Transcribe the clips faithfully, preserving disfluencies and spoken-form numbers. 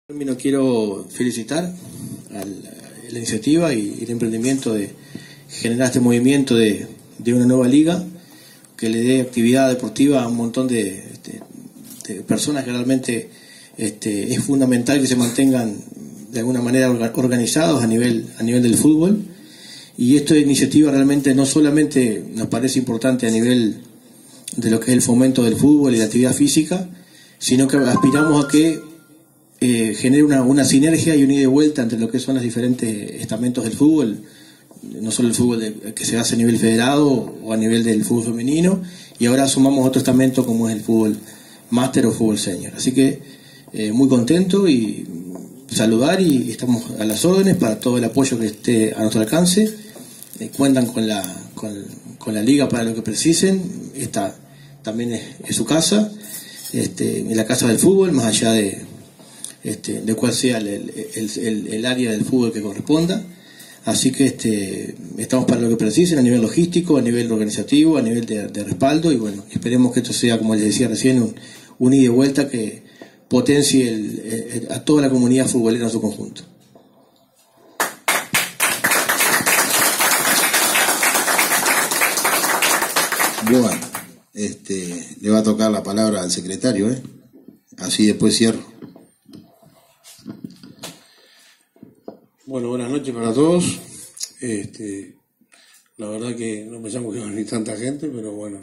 término quiero felicitar a la iniciativa y el emprendimiento de generar este movimiento de, de una nueva liga que le dé actividad deportiva a un montón de, de, de personas que realmente este, es fundamental que se mantengan de alguna manera organizados a nivel, a nivel del fútbol. Y esta iniciativa realmente no solamente nos parece importante a nivel de lo que es el fomento del fútbol y la actividad física, sino que aspiramos a que eh, genere una, una sinergia y un ida y vuelta entre lo que son los diferentes estamentos del fútbol, no solo el fútbol de, que se hace a nivel federado o a nivel del fútbol femenino, y ahora sumamos otro estamento como es el fútbol máster o fútbol senior. Así que eh, muy contento y saludar, y estamos a las órdenes para todo el apoyo que esté a nuestro alcance. Eh, cuentan con la, con, con la liga para lo que precisen. Esta también es, es su casa, este, en la casa del fútbol, más allá de, este, de cuál sea el, el, el, el área del fútbol que corresponda. Así que este, estamos para lo que precisen a nivel logístico, a nivel organizativo, a nivel de, de respaldo, y bueno, esperemos que esto sea, como les decía recién, un, un ida y vuelta que potencie el, el, a toda la comunidad futbolera en su conjunto. Bueno, este, le va a tocar la palabra al secretario, ¿eh? Así después cierro. Bueno, buenas noches para todos. Este, la verdad que no pensamos que va a venir tanta gente, pero bueno.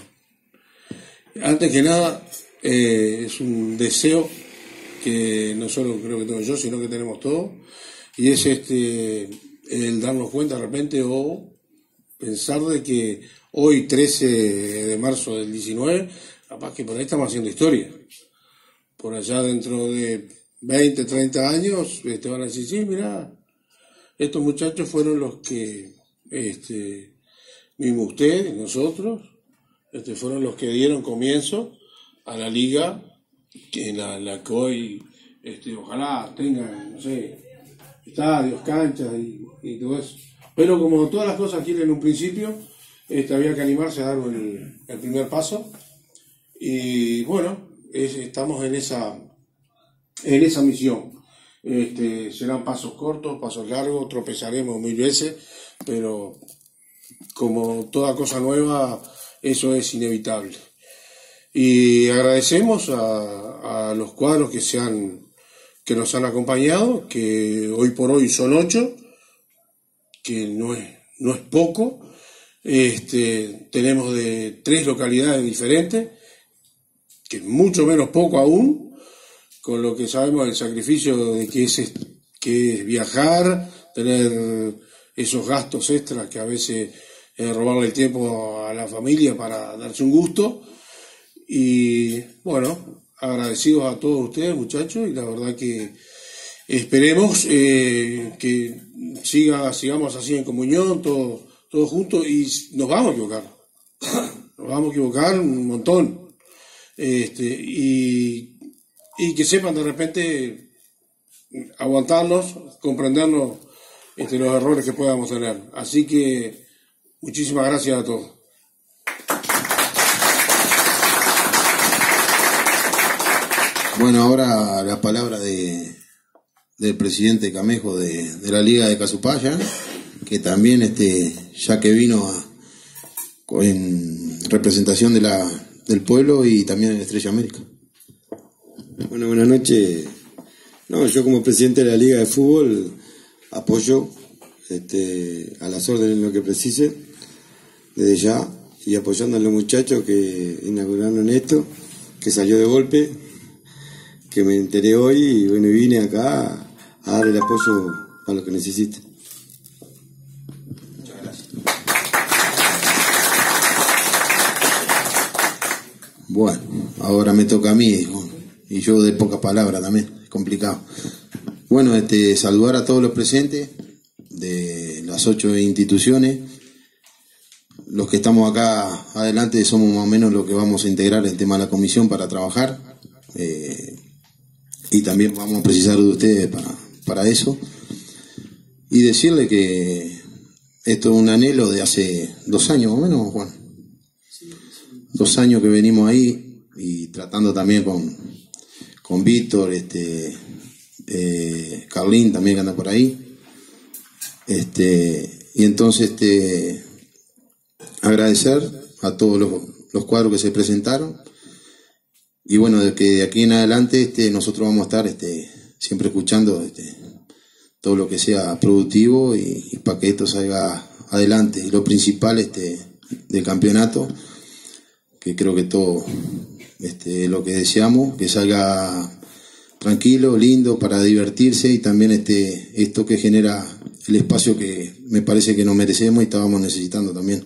Antes que nada, eh, es un deseo que no solo creo que tengo yo, sino que tenemos todos, y es este el darnos cuenta de repente o pensar de que hoy, trece de marzo del diecinueve, capaz que por ahí estamos haciendo historia. Por allá dentro de veinte, treinta años te van a decir, sí, mirá, estos muchachos fueron los que, este, mismo usted, nosotros, este, fueron los que dieron comienzo a la liga, que en la, la que hoy, este, ojalá tengan, no sé, estadios, canchas y, y todo eso. Pero como todas las cosas tienen un principio, este, había que animarse a dar el, el primer paso. Y bueno, es, estamos en esa, en esa misión. Este, serán pasos cortos, pasos largos, tropezaremos mil veces, pero como toda cosa nueva, eso es inevitable. Y agradecemos a, a los cuadros que, se han, que nos han acompañado, que hoy por hoy son ocho, que no es, no es poco. Este, tenemos de tres localidades diferentes, que es mucho menos poco aún, con lo que sabemos del sacrificio de que es, que es viajar, tener esos gastos extras que a veces es robarle el tiempo a la familia para darse un gusto. Y bueno, agradecidos a todos ustedes, muchachos, y la verdad que esperemos eh, que siga, sigamos así en comunión, todos, todos juntos, y nos vamos a equivocar, nos vamos a equivocar un montón, este, y y que sepan de repente aguantarnos, comprendernos este, los errores que podamos tener. Así que muchísimas gracias a todos. Bueno, ahora la palabra de, del presidente Camejo de, de la Liga de Casupaya, que también este, ya que vino a, en representación de la, del pueblo y también en Estrella América. Bueno, buenas noches. No, yo como presidente de la Liga de Fútbol apoyo este, a las órdenes en lo que precise, desde ya, y apoyando a los muchachos que inauguraron esto, que salió de golpe, que me enteré hoy y bueno, vine acá a, a dar el apoyo a lo que necesite. Muchas gracias. Bueno, ahora me toca a mí. Y yo de pocas palabras también, es complicado. Bueno, este, saludar a todos los presentes de las ocho instituciones. Los que estamos acá adelante somos más o menos los que vamos a integrar el tema de la comisión para trabajar. Eh, y también vamos a precisar de ustedes para, para eso. Y decirle que esto es un anhelo de hace dos años más o menos, Juan. Dos años que venimos ahí y tratando también con... con Víctor, este, eh, Carlín también que anda por ahí. Este, y entonces este, agradecer a todos los, los cuadros que se presentaron. Y bueno, de que de aquí en adelante este, nosotros vamos a estar este, siempre escuchando este, todo lo que sea productivo y, y para que esto salga adelante. Y lo principal este, del campeonato, que creo que todo este, lo que deseamos, que salga tranquilo, lindo, para divertirse, y también este, esto que genera el espacio que me parece que nos merecemos y estábamos necesitando también.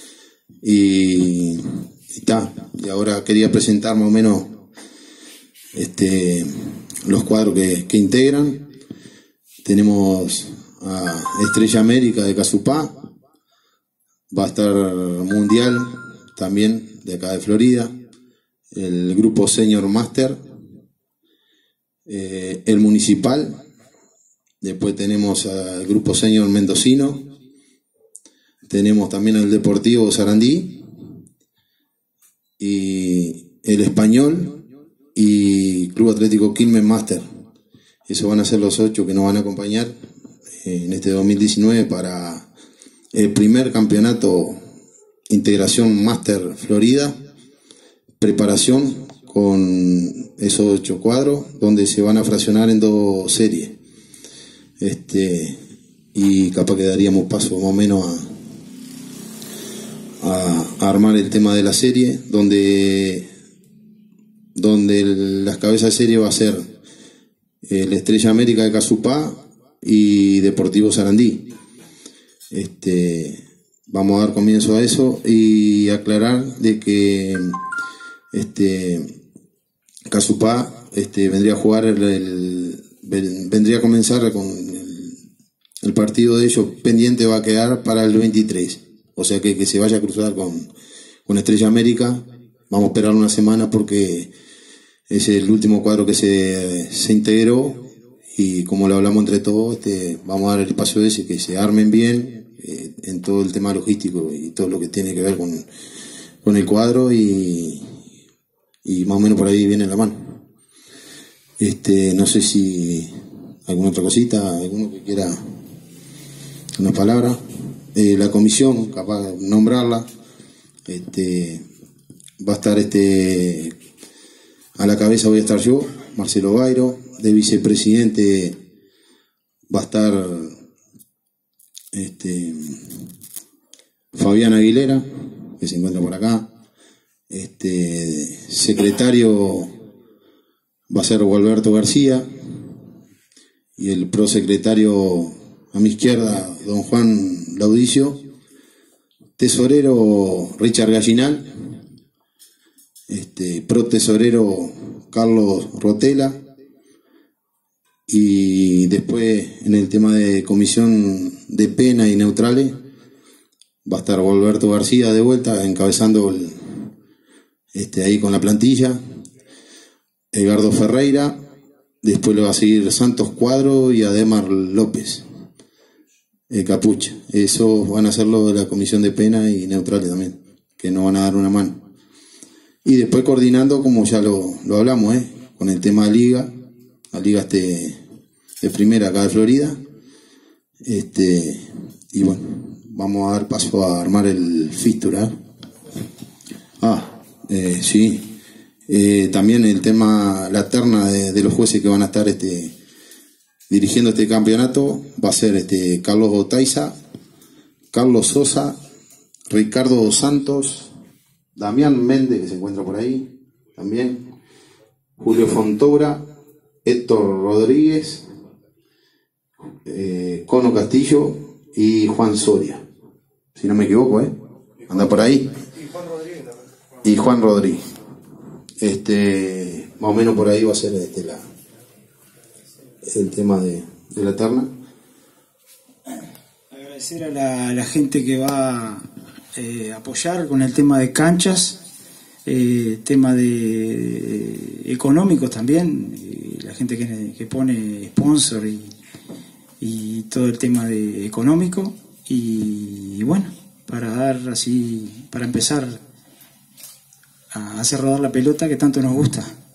Y está, y, y ahora quería presentar más o menos este, los cuadros que, que integran. Tenemos a Estrella América de Casupá, va a estar Mundial también de acá de Florida, el grupo Senior Master, eh, el Municipal, después tenemos al grupo Senior Mendocino, tenemos también el Deportivo Sarandí y el Español y Club Atlético Quilmes Master. Esos van a ser los ocho que nos van a acompañar en este dos mil diecinueve para el primer campeonato Integración Master Florida, preparación con esos ocho cuadros, donde se van a fraccionar en dos series. Este, y capaz que daríamos paso más o menos a, a, a armar el tema de la serie, donde, donde el, las cabezas de serie va a ser el Estrella América de Casupá y Deportivo Sarandí. Este, vamos a dar comienzo a eso y aclarar de que este, Casupá este, vendría a jugar el, el, vendría a comenzar con el, el partido de ellos pendiente, va a quedar para el veintitrés, o sea que que se vaya a cruzar con, con Estrella América. Vamos a esperar una semana porque es el último cuadro que se, se integró, y como lo hablamos entre todos, este, vamos a dar el espacio ese, que se armen bien eh, en todo el tema logístico y todo lo que tiene que ver con, con el cuadro, y, y más o menos por ahí viene la mano. Este, no sé si alguna otra cosita, alguno que quiera una palabra. Eh, la comisión, capaz de nombrarla, este, va a estar este, a la cabeza voy a estar yo, Marcelo Bairo. De vicepresidente va a estar este, Fabián Aguilera, que se encuentra por acá. Este, secretario va a ser Gualberto García, y el prosecretario a mi izquierda, don Juan Laudicio. Tesorero Richard Gallinal, este, pro tesorero Carlos Rotela. Y después en el tema de comisión de pena y neutrales va a estar Gualberto García de vuelta encabezando el, este, ahí con la plantilla, Edgardo Ferreira, después le va a seguir Santos Cuadro y Ademar López eh, Capucha. Esos van a ser los de la comisión de pena y neutrales también, que nos van a dar una mano. Y después coordinando, como ya lo, lo hablamos, eh, con el tema de liga, la liga este, de primera acá de Florida. Este, y bueno, vamos a dar paso a armar el fixture. ¿eh? Ah, eh, sí. Eh, también el tema, la terna de, de los jueces que van a estar este, dirigiendo este campeonato va a ser este, Carlos Otaiza, Carlos Sosa, Ricardo Santos, Damián Méndez, que se encuentra por ahí también, Julio Fontoura, Héctor Rodríguez, eh, Cono Castillo y Juan Soria, si no me equivoco, ¿eh? Anda por ahí. Y Juan Rodríguez. Este, más o menos por ahí va a ser este, la, el tema de, de la terna. Agradecer a la, a la gente que va a eh, apoyar con el tema de canchas, eh, tema de, de económicos también, eh, la gente que, que pone sponsor y, y todo el tema de económico, y, y bueno, para dar así, para empezar a hacer rodar la pelota que tanto nos gusta.